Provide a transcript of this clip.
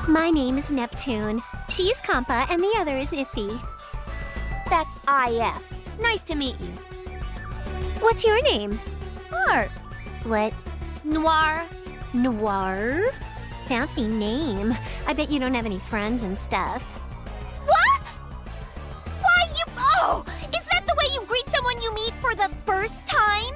My name is Neptune. She's Kampa, and the other is Iffy. That's IF. Nice to meet you. What's your name? Art. What? Noir. Noir? Fancy name. I bet you don't have any friends and stuff. What? Why you... Oh! Is that the way you greet someone you meet for the first time?